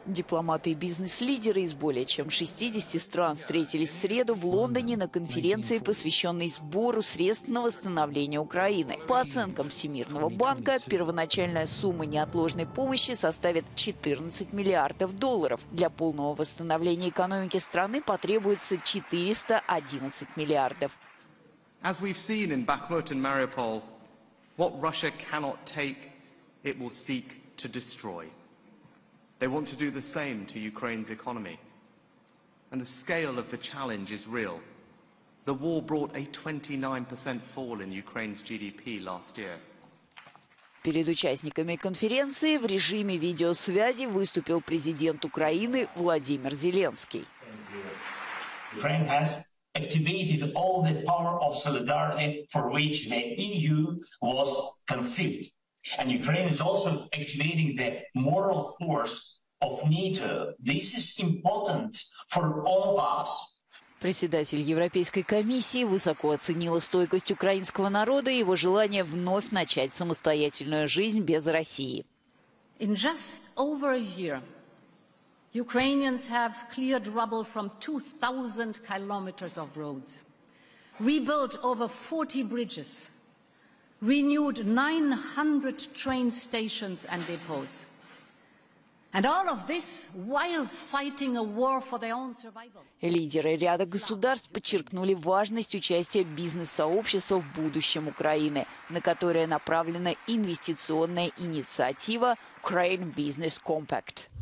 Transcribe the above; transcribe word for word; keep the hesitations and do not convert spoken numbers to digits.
Дипломаты и бизнес-лидеры из более чем шестидесяти стран встретились в среду в Лондоне на конференции, посвященной сбору средств на восстановление Украины. По оценкам Всемирного банка, первоначальная сумма неотложной помощи составит четырнадцать миллиардов долларов. Для полного восстановления экономики страны потребуется четыреста одиннадцать миллиардов. As we've seen in Bakhmut and Mariupol, what Russia cannot take, it will seek to destroy. They want to do the same to Ukraine's economy. And the scale of the challenge is real. The war brought a twenty-nine percent fall in Ukraine's G D P last year. Перед участниками конференции в режиме видеосвязи выступил президент Украины Владимир Зеленский. Ukraine has activated all the power of solidarity for which the E U was conceived. And Ukraine is also activating the moral force of NATO. This is important for all of us. Председатель Европейской комиссии высоко оценила стойкость украинского народа и его желание вновь начать самостоятельную жизнь без России. In just over a year, Ukrainians have cleared rubble from two thousand kilometers of roads, rebuilt over forty bridges, renewed nine hundred train stations and depots. And all of this while fighting a war for their own survival. Лидеры ряда государств подчеркнули важность участия бизнес-сообщества в будущем Украины, на которое направлена инвестиционная инициатива Ukraine Business Compact.